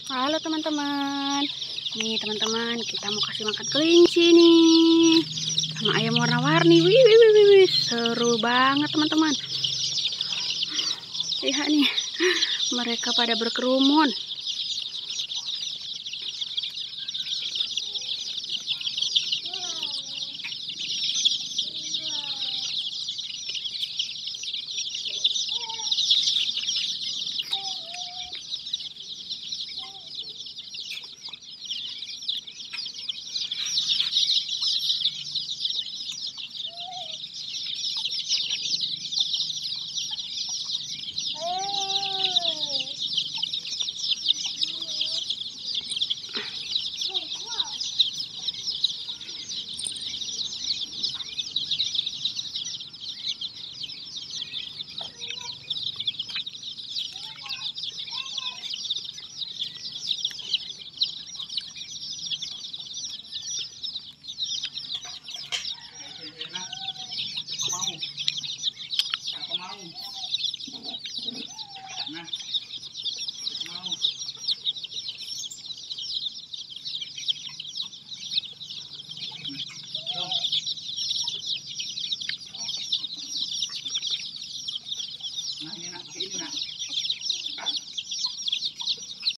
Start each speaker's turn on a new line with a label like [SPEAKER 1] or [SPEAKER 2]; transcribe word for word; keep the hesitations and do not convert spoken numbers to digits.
[SPEAKER 1] Halo teman-teman. Nih teman-teman, kita mau kasih makan kelinci nih. Sama ayam warna-warni. Wih, wih, wih, wih. Seru banget teman-teman. Lihat nih. Mereka pada berkerumun.